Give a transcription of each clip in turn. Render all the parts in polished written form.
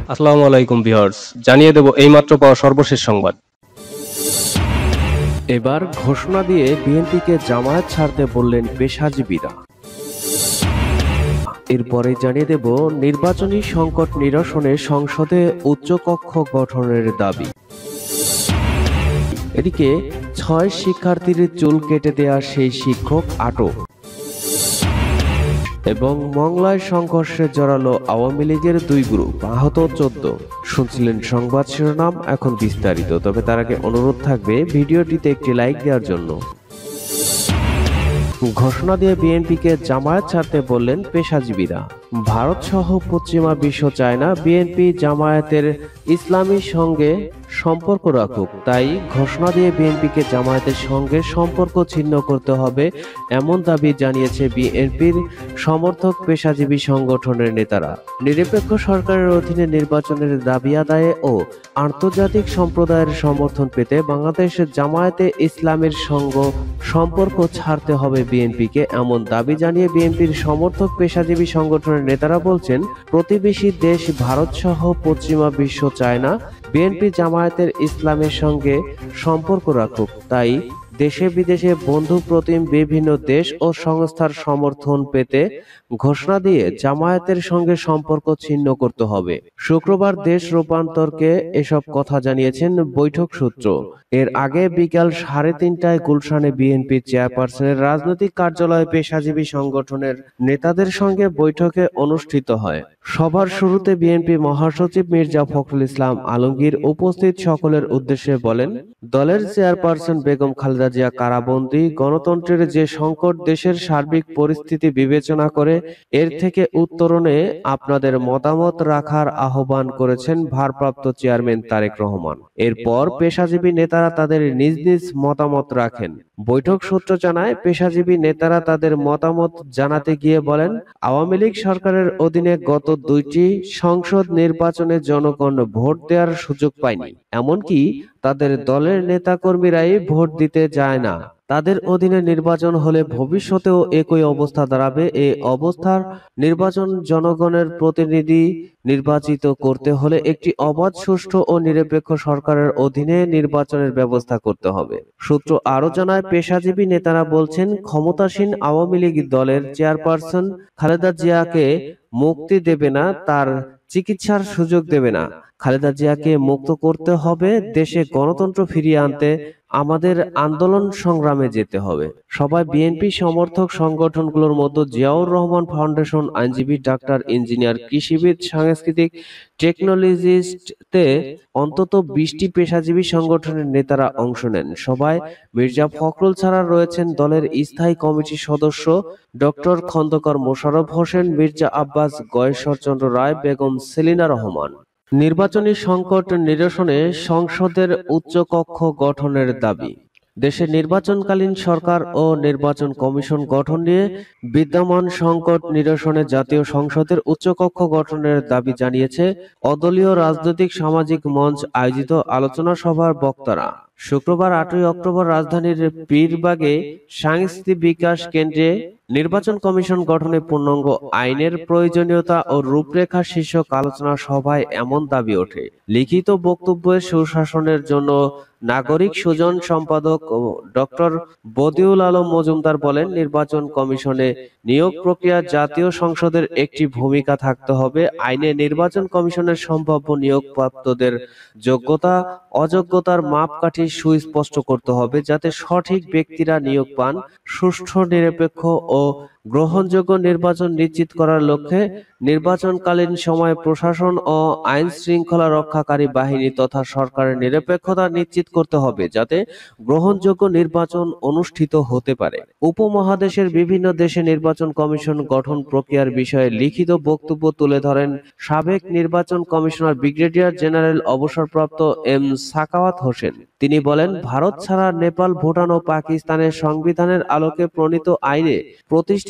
আসসালামু আলাইকুম ভিউয়ার্স, জানিয়ে দেব এইমাত্র পাওয়া সর্বশেষ সংবাদ। এবার ঘোষণা দিয়ে বিএনপিকে জামায়াত ছাড়তে বললেন পেশাজীবীরা। এরপরে জানিয়ে দেব নির্বাচনী সংকট নিরসনে সংসদে উচ্চকক্ষ গঠনের দাবি। এদিকে 6 শিক্ষার্থীর চুল কেটে দেয়া সেই শিক্ষক আটক। এবং মংলায় সংঘর্ষে জড়ালো আওয়ামী লীগের 2 গ্রুপ, আহত 14। শুনছিলেন সংবাদ শিরোনাম, এখন বিস্তারিত। তবে তার আগে অনুরোধ থাকবে ভিডিওটিতে একটি লাইক দেওয়ার জন্য। ঘোষণা দিয়ে বিএনপিকে জামায়াত ছাড়তে বললেন পেশাজীবীরা। ভারত সহ পশ্চিমা বিশ্ব চায় না বিএনপি জামায়াতের ইসলামীর সঙ্গে সম্পর্ক রাখুক, তাই ঘোষণা দিয়ে বিএনপিকে জামায়াতের সঙ্গে সম্পর্ক ছিন্ন করতে হবে, এমন দাবি জানিয়েছে বিএনপির সমর্থক পেশাজীবী সংগঠনের নেতারা। নিরপেক্ষ সরকারের অধীনে নির্বাচনের দাবি আদায়ে ও আন্তর্জাতিক সম্প্রদায়ের সমর্থন পেতে বাংলাদেশের জামায়াতে ইসলামের সঙ্গে সম্পর্ক ছাড়তে হবে বিএনপিকে, এমন দাবি জানিয়ে বিএনপির সমর্থক পেশাজীবী সংগঠনের নেতারা বলছেন, প্রতিবেশী দেশ ভারত সহ পশ্চিমা বিশ্ব চায় না বিএনপি জামায়াতের ইসলামের সঙ্গে সম্পর্ক রাখুক, তাই দেশে বিদেশে বন্ধু প্রতিম বিভিন্ন দেশ ও সংস্থার সমর্থন পেতে ঘোষণা দিয়ে জামায়াতের সঙ্গে সম্পর্ক ছিন্ন করতে হবে। শুক্রবার দেশ রূপান্তরকে এসব কথা জানিয়েছেন বৈঠক সূত্র। এর আগে বিকাল 3:30টায় গুলশানে বিএনপি চেয়ারপারসনের রাজনৈতিক কার্যালয়ে পেশাজীবী সংগঠনের নেতাদের সঙ্গে বৈঠকে অনুষ্ঠিত হয়। সভার শুরুতে বিএনপি মহাসচিব মির্জা ফখরুল ইসলাম আলমগীর উপস্থিত সকলের উদ্দেশ্যে বলেন, দলের চেয়ারপারসন বেগম খালেদা জিয়া কারাবন্দী, গণতন্ত্রের যে সংকট, দেশের সার্বিক পরিস্থিতি বিবেচনা করে এর থেকে উত্তরণে আপনাদের মতামত রাখার আহ্বান করেছেন ভারপ্রাপ্ত চেয়ারম্যান তারেক রহমান। এরপর পেশাজীবী নেতারা তাদের নিজ নিজ মতামত রাখেন। বৈঠক সূত্র জানায়, পেশাজীবী নেতারা তাদের মতামত জানাতে গিয়ে বলেন, আওয়ামী লীগ সরকারের অধীনে গত 2টি সংসদ নির্বাচনে জনগণ ভোট দেওয়ার সুযোগ পায়নি, এমনকি তাদের দলের নেতাকর্মীরাই ভোট দিতে যায় না। তাদের অধীনে নির্বাচন হলে ভবিষ্যতেও একই অবস্থা দাঁড়াবে। এই অবস্থার নির্বাচন জনগণের প্রতিনিধি নির্বাচিত করতে হলে একটি অবাধ, সুষ্ঠু ও নিরপেক্ষ সরকারের অধীনে নির্বাচনের ব্যবস্থা করতে হবে। সূত্র আরো জানায়, পেশাজীবী নেতারা বলছেন, ক্ষমতাসীন আওয়ামী লীগ দলের চেয়ারপারসন খালেদা জিয়াকে মুক্তি দেবে না, তার চিকিৎসার সুযোগ দেবে না। খালেদা জিয়াকে মুক্ত করতে হবে, দেশে গণতন্ত্র ফিরিয়ে আনতে আমাদের আন্দোলন সংগ্রামে যেতে হবে। সবাই বিএনপি সমর্থক সংগঠনগুলোর মধ্যে জিয়াউর রহমান ফাউন্ডেশন, আইনজীবী, ডাক্তার, ইঞ্জিনিয়ার, কৃষিবিদ, সাংস্কৃতিক, টেকনোলজিস্টতে অন্তত 20টি পেশাজীবী সংগঠনের নেতারা অংশ নেন। সবাই মির্জা ফখরুল ছাড়া রয়েছেন দলের স্থায়ী কমিটির সদস্য ডক্টর খন্দকার মোশাররফ হোসেন, মির্জা আব্বাস, গয়েশ্বরচন্দ্র রায়, বেগম সেলিনা রহমান। নির্বাচনী সংকট নিরসনে সংসদের উচ্চকক্ষ গঠনের দাবি। দেশে নির্বাচনকালীন সরকার ও নির্বাচন কমিশন গঠন নিয়ে বিদ্যমান সংকট নিরসনে জাতীয় সংসদের উচ্চকক্ষ গঠনের দাবি জানিয়েছে অদলীয় রাজনৈতিক সামাজিক মঞ্চ আয়োজিত আলোচনা সভার বক্তারা। শুক্রবার 8ই অক্টোবর রাজধানীর পীরবাগে সাংস্কৃতিক বিকাশ কেন্দ্রে নির্বাচন কমিশন গঠনে পূর্ণাঙ্গ আইনের প্রয়োজনীয়তা ও রূপরেখা শীর্ষক আলোচনা সভায় এমন দাবি ওঠে। লিখিত বক্তব্যে সুশাসনের জন্য নাগরিক সুজন সম্পাদক ডক্টর বদিউল আলম মজুমদার বলেন, নির্বাচন কমিশনে নিয়োগ প্রক্রিয়া জাতীয় সংসদের একটি ভূমিকা থাকতে হবে। আইনে নির্বাচন কমিশনের সম্ভাব্য নিয়োগপ্রাপ্তদের যোগ্যতা অযোগ্যতার মাপকাঠি সুস্পষ্ট করতে হবে, যাতে সঠিক ব্যক্তিরা নিয়োগ পান। সুষ্ঠু, নিরপেক্ষ ও গ্রহণযোগ্য নির্বাচন নিশ্চিত করার লক্ষ্যে নির্বাচনকালীন সময়ে প্রশাসন ও আইন শৃঙ্খলা রক্ষাকারী বাহিনী তথা সরকারের নিরপেক্ষতা নিশ্চিত করতে হবে, যাতে গ্রহণযোগ্য নির্বাচন অনুষ্ঠিত হতে পারে। উপমহাদেশের বিভিন্ন দেশে নির্বাচন কমিশন গঠন প্রক্রিয়ার বিষয়ে লিখিত বক্তব্য তুলে ধরেন সাবেক নির্বাচন কমিশনার ব্রিগেডিয়ার জেনারেল অবসরপ্রাপ্ত এম সাখাওয়াত হোসেন। তিনি বলেন, ভারত ছাড়া নেপাল, ভুটান ও পাকিস্তানের সংবিধানের আলোকে প্রণীত আইনে প্রতিষ্ঠিত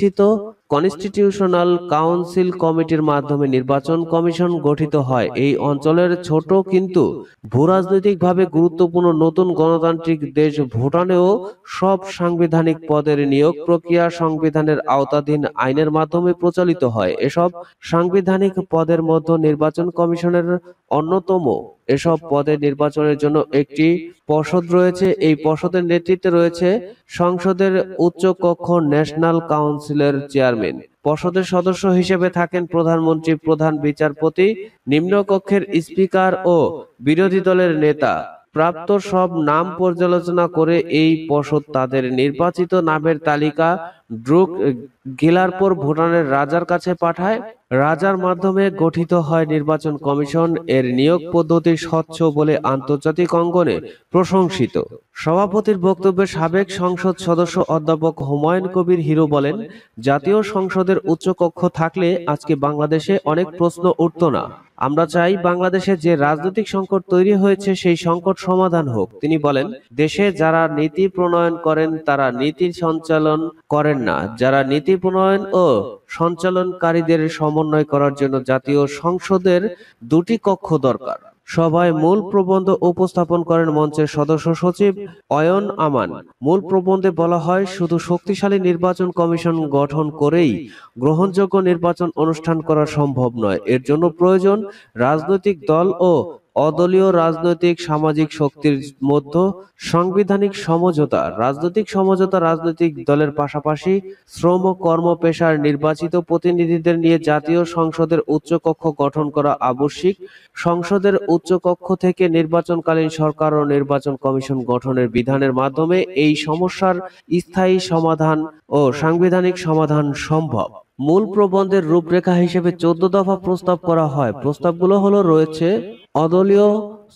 প্রতিষ্ঠিত কনস্টিটিউশনাল কাউন্সিল কমিটির মাধ্যমে নির্বাচন কমিশন গঠিত হয়। এই অঞ্চলের ছোট কিন্তু ভূরাজনৈতিকভাবে গুরুত্বপূর্ণ নতুন গণতান্ত্রিক দেশ ভুটানেও সব সাংবিধানিক পদের নিয়োগ প্রক্রিয়া সংবিধানের আওতাধীন আইনের মাধ্যমে প্রচলিত হয়। এসব সাংবিধানিক পদের মধ্যে নির্বাচন কমিশনের অন্যতম। এসব পদে নির্বাচনের জন্য একটি পর্ষদ রয়েছে। এই পর্ষদের নেতৃত্বে রয়েছে সংসদের উচ্চ কক্ষ ন্যাশনাল কাউন্সিলের চেয়ারম্যান। পর্ষদের সদস্য হিসেবে থাকেন প্রধানমন্ত্রী, প্রধান বিচারপতি, নিম্নকক্ষের স্পিকার ও বিরোধী দলের নেতা। প্রাপ্ত সব নাম পর্যালোচনা করে এই পর্ষদ তাদের নির্বাচিত নামের তালিকা ড্রুক গিলারপর ভুটানের রাজার কাছে পাঠায়। রাজার মাধ্যমে গঠিত হয় নির্বাচন কমিশন। এর নিয়োগ পদ্ধতি স্বচ্ছ বলে আন্তর্জাতিক অঙ্গনে প্রশংসিত। সভাপতির বক্তব্যে সাবেক সংসদ সদস্য অধ্যাপক হুমায়ুন কবির হিরো বলেন, জাতীয় সংসদের উচ্চকক্ষ থাকলে আজকে বাংলাদেশে অনেক প্রশ্ন উঠত না। আমরা চাই বাংলাদেশে যে রাজনৈতিক সংকট তৈরি হয়েছে সেই সংকট সমাধান হোক। তিনি বলেন, দেশে যারা নীতি প্রণয়ন করেন তারা নীতি সঞ্চালন করেন না। যারা নীতি প্রণয়ন ও সঞ্চালনকারীদের সমন্বয় করার জন্য জাতীয় সংসদের দুটি কক্ষ দরকার। সভায় মূল প্রবন্ধ উপস্থাপন করেন মঞ্চের সদস্য সচিব অয়ন আমান। মূল প্রবন্ধে বলা হয়, শুধু শক্তিশালী নির্বাচন কমিশন গঠন করেই গ্রহণযোগ্য নির্বাচন অনুষ্ঠান করা সম্ভব নয়। এর জন্য প্রয়োজন রাজনৈতিক দল ও অদলীয় রাজনৈতিক সামাজিক শক্তির মধ্যে সাংবিধানিক সমঝোতা। রাজনৈতিক দলের পাশাপাশি শ্রম কর্ম পেশার নির্বাচিত প্রতিনিধিদের নিয়ে জাতীয় সংসদের উচ্চকক্ষ গঠন করা আবশ্যিক। সংসদের উচ্চকক্ষ থেকে নির্বাচনকালীন সরকার ও নির্বাচন কমিশন গঠনের বিধানের মাধ্যমে এই সমস্যার স্থায়ী সমাধান ও সাংবিধানিক সমাধান সম্ভব। মূল প্রবন্ধের রূপরেখা হিসেবে 14 দফা প্রস্তাব করা হয়। প্রস্তাবগুলো রয়েছে অদলীয়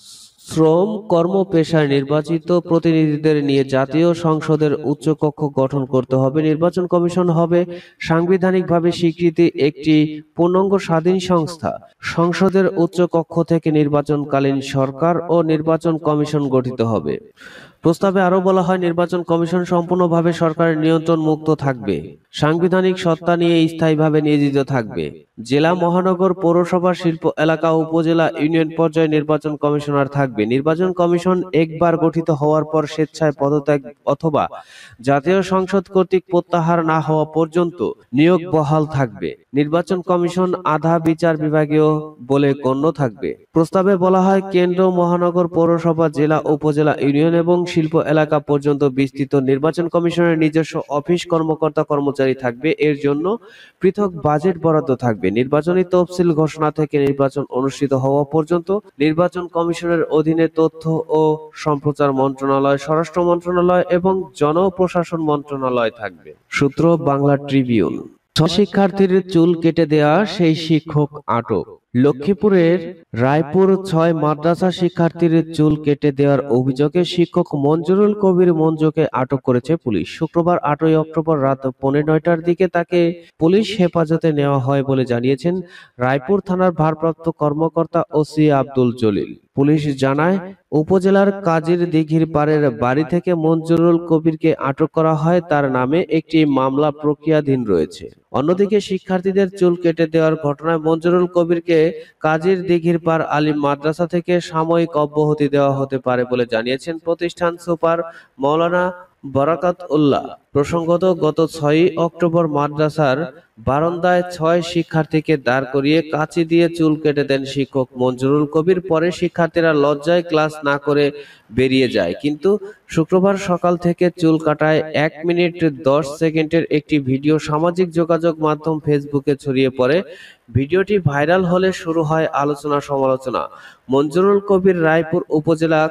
শ্রম কর্ম পেশায় নির্বাচিত প্রতিনিধিদের নিয়ে জাতীয় সংসদের উচ্চকক্ষ গঠন করতে হবে। নির্বাচন কমিশন হবে সাংবিধানিকভাবে স্বীকৃতি একটি পূর্ণাঙ্গ স্বাধীন সংস্থা। সংসদের উচ্চকক্ষ থেকে নির্বাচনকালীন সরকার ও নির্বাচন কমিশন গঠিত হবে। প্রস্তাবে আরো বলা হয়, নির্বাচন কমিশন সম্পূর্ণভাবে সরকারের নিয়ন্ত্রণ মুক্ত থাকবে, সাংবিধানিক সত্তা নিয়ে স্থায়ীভাবে নিয়োজিত থাকবে। জেলা, মহানগর, পৌরসভা, শিল্প এলাকা, উপজেলা, ইউনিয়ন পর্যায়ে নির্বাচন কমিশনার থাকবে। নির্বাচন কমিশন একবার গঠিত হওয়ার পর স্বেচ্ছায় পদত্যাগ অথবা জাতীয় সংসদ কর্তৃক প্রত্যাহার না হওয়া পর্যন্ত নিয়োগ বহাল থাকবে। নির্বাচন কমিশন আধা বিচার বিভাগীয় বলে গণ্য থাকবে। প্রস্তাবে বলা হয়, কেন্দ্র, মহানগর, পৌরসভা, জেলা, উপজেলা, ইউনিয়ন এবং শিল্প এলাকা পর্যন্ত বিস্তৃত নির্বাচন কমিশনের নিজস্ব অফিস, কর্মকর্তা কর্মচারী থাকবে। এর জন্য পৃথক বাজেট বরাদ্দ থাকবে। নির্বাচনী তফসিল ঘোষণা থেকে নির্বাচন অনুষ্ঠিত হওয়া পর্যন্ত নির্বাচন কমিশনের অধীনে তথ্য ও সম্প্রচার মন্ত্রণালয়, স্বরাষ্ট্র মন্ত্রণালয় এবং জনপ্রশাসন মন্ত্রণালয় থাকবে। সূত্র বাংলা ট্রিবিউন। শিক্ষার্থীর চুল কেটে দেয়া সেই শিক্ষক আটক। লক্ষ্মীপুরের রায়পুর ৬ মাদ্রাসা শিক্ষার্থীর চুল কেটে দেওয়ার অভিযোগে শিক্ষক মঞ্জুরুল কবির মঞ্জুকে আটক করেছে পুলিশ। শুক্রবার ৮ই অক্টোবর রাত ৯:১৫টার দিকে তাকে পুলিশ হেফাজতে নেওয়া হয় বলে জানিয়েছেন রায়পুর থানার ভারপ্রাপ্ত কর্মকর্তা ওসি আব্দুল জলিল। পুলিশ জানায়, উপজেলার কাজীর দিঘির পাড়ের বাড়ি থেকে মঞ্জুরুল কবিরকে আটক করা হয়। তার নামে একটি মামলা প্রক্রিয়াধীন রয়েছে। অন্যদিকে শিক্ষার্থীদের চুল কেটে দেওয়ার ঘটনায় মঞ্জুরুল কবিরকে কাজীর দিঘির পাড় আলিম মাদ্রাসা থেকে সাময়িক অব্যাহতি দেওয়া হতে পারে বলে জানিয়েছেন প্রতিষ্ঠান সুপার মাওলানা বরাকাত উল্লাহ। প্রসঙ্গত, গত ৬ই অক্টোবর মাদ্রাসার বারান্দায় ৬ শিক্ষার্থীকে দাঁড় করিয়ে কাঁচি দিয়ে চুল কেটে দেন শিক্ষক মঞ্জুরুল কবির। পরে শিক্ষার্থীরা লজ্জায় ক্লাস না করে বেরিয়ে যায়। কিন্তু শুক্রবার সকাল থেকে চুল কাটায় ১ মিনিট ১০ সেকেন্ডের একটি ভিডিও সামাজিক যোগাযোগ মাধ্যম ফেসবুকে ছড়িয়ে পড়ে। ভিডিওটি ভাইরাল হলে শুরু হয় আলোচনা সমালোচনা। মঞ্জুরুল কবির রায়পুর উপজেলা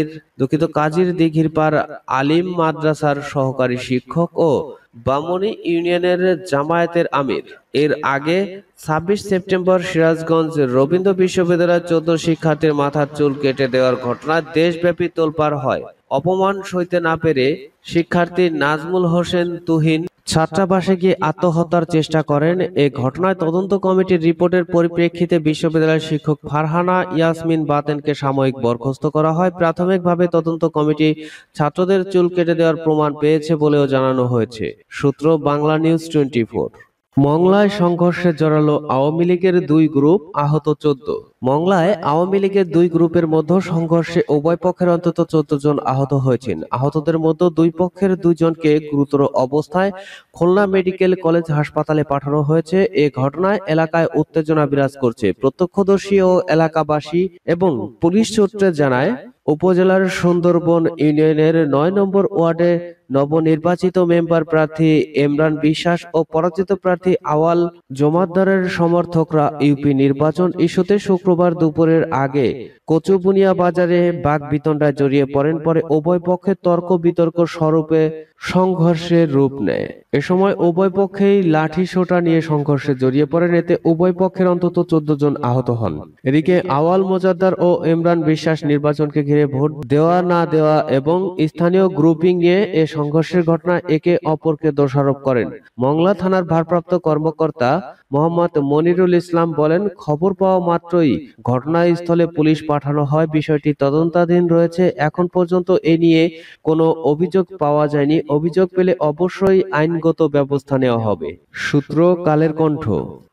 কাজীর দিঘির পাড় আলিম মাদ্রাসার সহকারী শিক্ষক ও বামনী ইউনিয়নের জামায়াতের আমির। এর আগে ২৬ সেপ্টেম্বর সিরাজগঞ্জ রবীন্দ্র বিশ্ববিদ্যালয়ের ১৪ শিক্ষার্থীর মাথার চুল কেটে দেওয়ার ঘটনায় দেশব্যাপী তোলপাড় হয়। অপমান সইতে না পেরে শিক্ষার্থী নাজমুল হোসেন তুহিন ছাত্রাবাসে গিয়ে আত্মহত্যার চেষ্টা করেন। এ ঘটনায় তদন্ত কমিটির রিপোর্টের পরিপ্রেক্ষিতে বিশ্ববিদ্যালয়ের শিক্ষক ফারহানা ইয়াসমিন বাতেনকে সাময়িক বরখাস্ত করা হয়। প্রাথমিকভাবে তদন্ত কমিটি ছাত্রদের চুল কেটে দেওয়ার প্রমাণ পেয়েছে বলেও জানানো হয়েছে। সূত্র বাংলা নিউজ 24। মংলায় সংঘর্ষে জড়ালো আওয়ামী লীগের দুই গ্রুপ, আহত 14। মংলায় আওয়ামী লীগের দুই গ্রুপের মধ্যে সংঘর্ষে উভয় পক্ষের অন্তত 14 জন আহত হয়েছেন। আহতদের মধ্যে দুই পক্ষের 2 জনকে গুরুতর অবস্থায় খুলনা মেডিকেল কলেজ হাসপাতালে পাঠানো হয়েছে। এ ঘটনায় এলাকায় উত্তেজনা বিরাজ করছে। প্রত্যক্ষদর্শী ও এলাকাবাসী এবং পুলিশ সূত্রে জানায়, উপজেলার সুন্দরবন ইউনিয়নের 9 নম্বর ওয়ার্ডে নবনির্বাচিত মেম্বার প্রার্থী ইমরান বিশ্বাস ও পরাজিত প্রার্থী আওয়াল জমাদ্দারের সমর্থকরা ইউপি নির্বাচন ইস্যুতে শুক্রবার দুপুরের আগে কচুবুনিয়া বাজারে বাকবিতণ্ডায় জড়িয়ে পড়েন। পরে উভয় পক্ষে তর্ক বিতর্ক স্বরূপে সংঘর্ষের রূপ নেয়। এ সময় উভয় পক্ষেই লাঠি সোঁটা নিয়ে সংঘর্ষে জড়িয়ে পড়েন। এতে উভয় পক্ষের অন্তত 14 জন আহত হন। এদিকে আওয়াল মোজাদ্দার ও ইমরান বিশ্বাস নির্বাচনকে ঘিরে ভোট দেওয়া না দেওয়া এবং স্থানীয় গ্রুপিং নিয়ে এ সংঘর্ষের ঘটনায় একে অপরকে দোষারোপ করেন। মংলা থানার ভারপ্রাপ্ত কর্মকর্তা মোহাম্মদ মনিরুল ইসলাম বলেন, খবর পাওয়া মাত্রই ঘটনাস্থলে পুলিশ পাঠানো হয়। বিষয়টি তদন্তাধীন রয়েছে। এখন পর্যন্ত এ নিয়ে কোনো অভিযোগ পাওয়া যায়নি। অভিযোগ পেলে অবশ্যই আইনগত ব্যবস্থা নেওয়া হবে। সূত্র কালের কণ্ঠ।